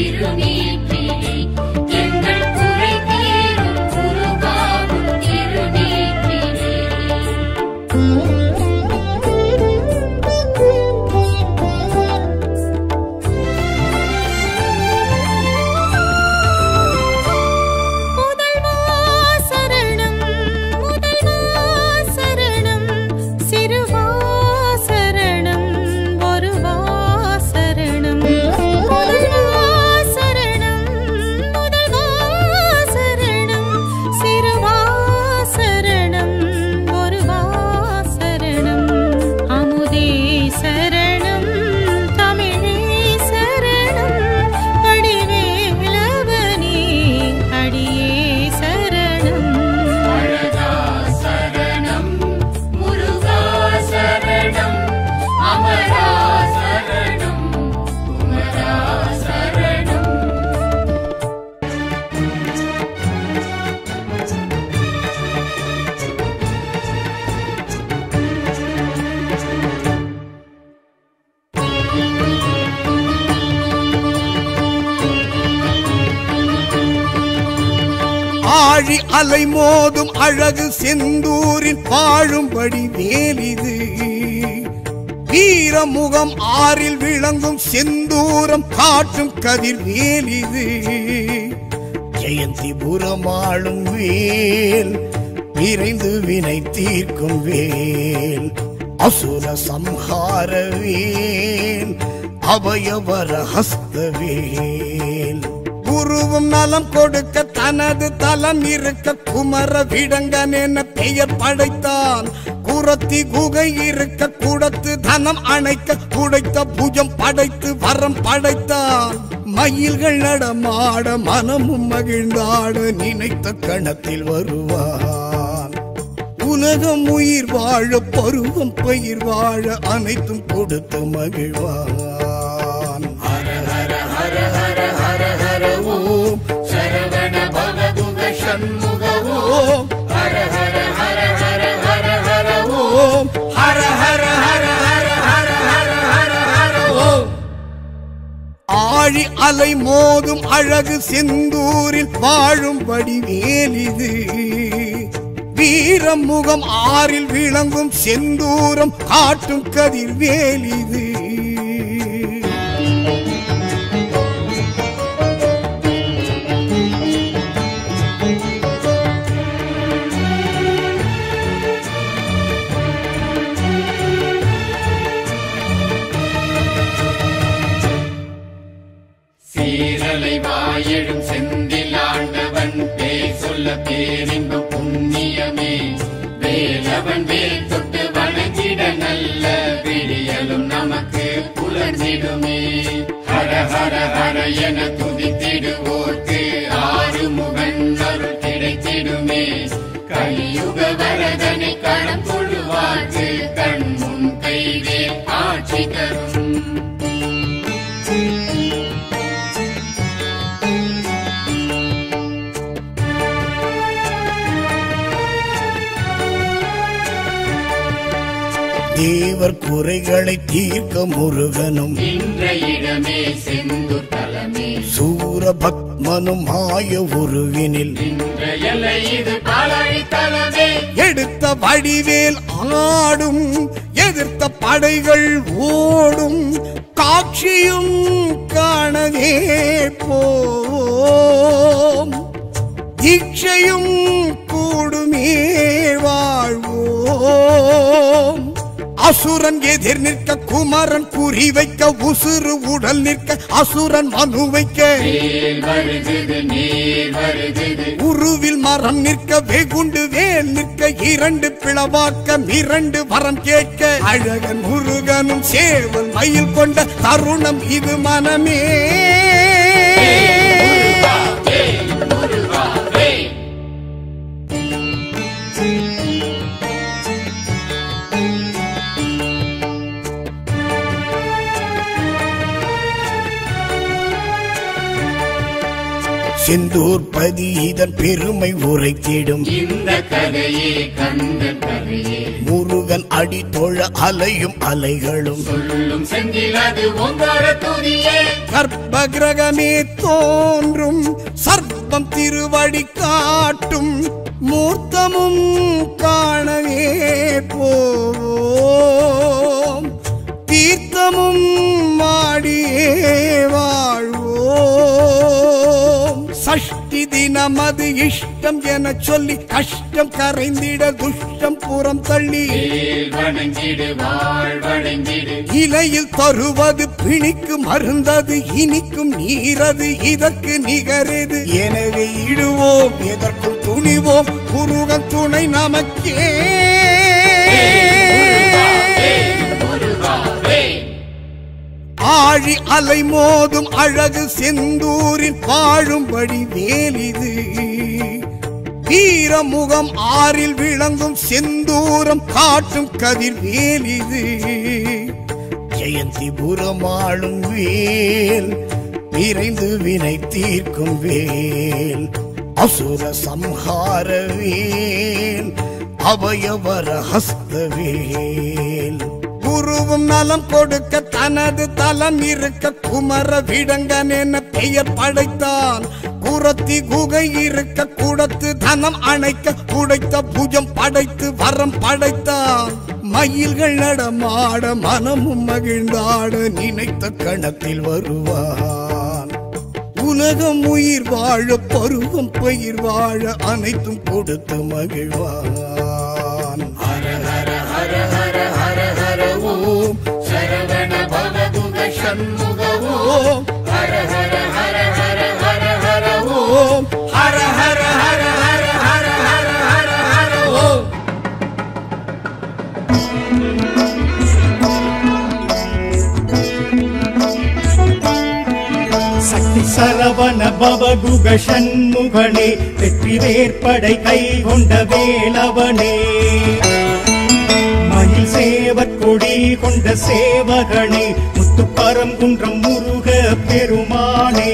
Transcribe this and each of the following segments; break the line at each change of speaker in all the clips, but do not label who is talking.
ஆழி அலை மோதும் அழகு செந்தூரில் வாழும்படி வேலிது. வீரமுகம் ஆறில் விளங்கும் செந்தூரம் காட்டும் கதிர் வேலிது. ஜெயந்திபுரம் ஆளும் வேல் விரைந்து வினை தீர்க்கும் வேல். அசுர சம்ஹார வேல் அபயவர ஹஸ்த வேல். குருவும் நலம் கொடுக்க தனது தலம் இருக்க குமர விடங்கன் என பெயர் படைத்தான். குரத்தி குகை இருக்க கூடத்து தனம் அணைக்க குடைத்த புஜம் படைத்து வரம் படைத்தான். மயில்கள் நடமாட மனமும் மகிழ்ந்தாட நினைத்த கணத்தில் வருவான். உலகம் உயிர் வாழ பருவம் பயிர் வாழ அனைத்தும் கொடுத்து மகிழ்வான்.
சரவண பவகுக சண்முக ஓம் ஹர ஹர ஹர ஹர ஹர ஹர ஓம் ஹர ஹர ஹர ஹர ஹர ஹர ஹர ஹர ஓம்.
ஆழி அலை மோதும் அழகு செந்தூரில் வாழும்படி வேலிது. வீரமுகம் ஆறில் விளங்கும் செந்தூரம் காட்டும் கதிர் வேலிது.
சீரலை வாயெழும் செந்தில் ஆண்டவன் பேர் சொல்ல பேரின்ப புண்ணியமே. வேலவன் வேல் தொட்டு வணங்கிட நல்ல விடியலும் நமக்கு புலர்ந்திடுமே. ஹர ஹர ஹர என துதித்திடுவோர்க்கு ஆறுமுகன் அருள் கிடைத்திடுமே. கலியுக வரதனை களம் கொள்வார்க்கு கண் முன் கைவேல் ஆட்சி தரும்.
தேவர் குறைகளை தீர்க்க முருகனும்
நின்ற இடமே செந்தூர் தலமே.
சூரபத்மனும் மாய உருவினில்
நின்ற எல்லை இது பாலாழி தலமே.
எடுத்த வடிவேல் ஆடும் எதிர்த்த படைகள் ஓடும். காட்சியும் காணவே போம் தீட்சையும் கூடுமே வாழ்வோம். அசுரன் எதிர் நிற்க குமரன் குறி வைக்க உசுறு உடல் நிற்க அசுரன் மனு வைக்க. உருவில் மரம் நிற்க வெகுண்டு வேல் நிற்க இரண்டு பிளவாக்க இரண்டு வரம் கேட்க. அழகன் முருகனும் சேவல் மயில் கொண்ட தருணம் இது மனமே. செந்தூர் பதி இதன் பெருமை உரைத்திடும்.
இந்த கதையே கந்த கதையே.
முருகன் அடி தொழ அலையும் அலைகளும்
சொல்லும் செந்தில் அது ஓங்கார துதியே.
கர்ப்பகிரகமே தோன்றும் சர்ப்பம் திருவடி காட்டும் மூர்த்தமும் காணவே போவோம் தீர்த்தமும் மாடியே வாழ்வோம் சஷ்டி தினமது இஷ்டம் என சொல்லி கஷ்டம் கரைந்திட துஷ்டம் புறம் தள்ளி இலையில் தருவது பிணிக்கு மருந்தது இனிக்கும் நீரது இதற்கு நிகரது எனவே இடுவோம் எதற்குள் துணிவோம் முருகன் துணை நமக்கே ஆழி அலை மோதும் அழகு செந்தூரில் வாழும்படி வேலிது வீரமுகம் ஆறில் விளங்கும் செந்தூரம் காட்டும் கதிர் வேலிது ஜெயந்திபுரம் ஆளும் வேல் விரைந்து வினை தீர்க்கும் வேல் அசுர சம்ஹார வேல் அபயவர ஹஸ்த வேல் குருவும் நலம் கொடுக்க தனது தலம் இருக்க குமர விடங்கன் என பெயர் படைத்தான் குரத்தி குகை இருக்க குடத்து தனம் அணைக்க குடைத்த புஜம் படைத்து வரம் படைத்தான் மயில்கள் நடமாட மனமும் மகிழ்ந்தாட நினைத்த கணத்தில் வருவான் உலகம் உயிர் வாழ பருவம் பயிர் வாழ அனைத்தும் கொடுத்து மகிழ்வான் ஹர ஹர ஹர ஹர ஹர ஹர ஓம் சரவண பவதுக சண்முக ஓம் ஹர ஹர ஹர ஹர ஹர ஹர ஓம் ஹர ஹர ஹர ஹர ஹர ஹர ஹர ஹர ஓம்
சக்தி சரவண பவகுக சண்முகனே வெற்றி வேற்படை கை கொண்ட வேலவனே மயில் சேவர் கொடி கொண்ட சேவகனே முத்துப்பரங்குன்றம் முருக பெருமானே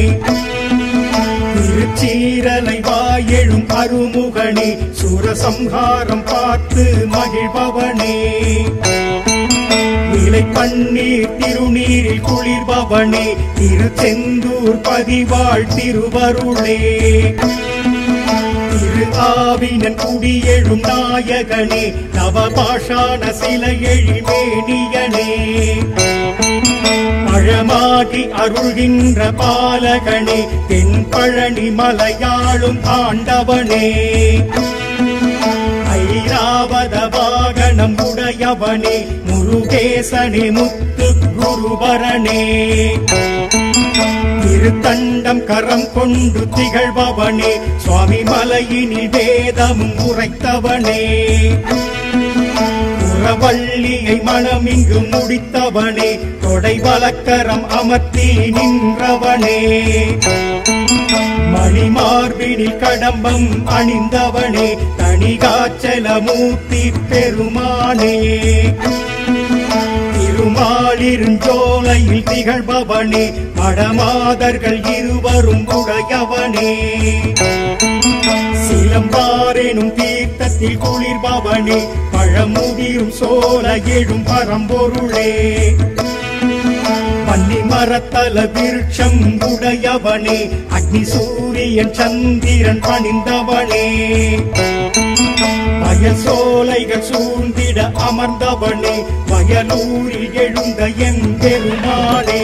திருச்சீரலை வாயெழும் அருமுகனே சூரசம்ஹாரம் பார்த்து மகிழ்பவனே நிலை பன்னீர் திருநீரில் குளிர்பவனே திருச்செந்தூர் பதிவாழ் திருவருளே திரு ஆவினன் குடியெழும் நாயகனே நவபாஷான சிலை எழிமேனியனே பழமாகி அருள்கின்ற பாலகனே தென்பழனி மலையாளும் ஆண்டவனே ஐராவத வாகனம் உடையவனே முருகேசனே முத்து குருபரனே திருத்தண்டம் கரம் கொண்டு திகழ்பவனே சுவாமி மலையினில் வேதமும் உரைத்தவனே புறவள்ளியை மனமிங்கு முடித்தவனே தொடை வலக்கரம் அமர்த்தி நின்றவனே மணிமார்பினில் கடம்பம் அணிந்தவனே தணிகாச்சலமூர்த்தி பெருமானே திருமாலிருஞ்சோலையில் திகழ்பவனே மடமாதர்கள் இருவரும் உடையவனே சிலம்பாரெனும் தீர்த்தத்தில் குளிர்பவனே பழமுதிரும் சோல எழும் பரம்பொருளே பன்னி மரத்தல விருட்சம் உடையவனே அக்னி சூரியன் சந்திரன் பணிந்தவனே வயல் சோலைகள் சூழ்ந்திட அமர்ந்தவனே வயலூரில் எழுந்த என் பெருமாளே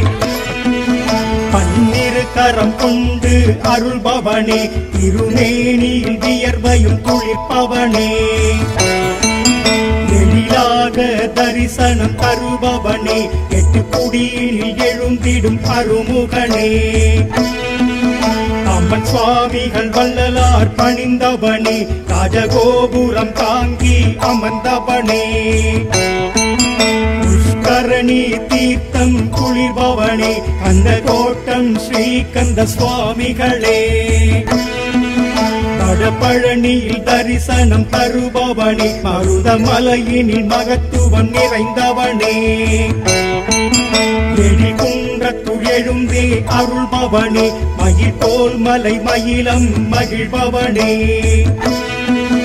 பன்னிரு கரம் கொண்டு அருள்பவனே திருமேனியில் வியர்வையும் குளிர்ப்பவனே எழிலாக தரிசனம் தருபவனே எட்டு குடியினில் எழுந்திடும் அருமுகனே அம்மன் சுவாமிகள் வள்ளலார் பணிந்தவனே ராஜகோபுரம் தாங்கி அமர்ந்தவனே புஷ்கரணி தீர்த்தம் குளிர்பவனே கந்த கோட்டம் ஸ்ரீகந்த சுவாமிகளே வடபழனியில் தரிசனம் தருபவனே மருதமலையினில் மகத்துவம் நிறைந்தவனே எழிகுன்றத்துள் எழுந்தே அருள்பவனே மயில் போல் மலை மயிலம் மகிழ்பவனே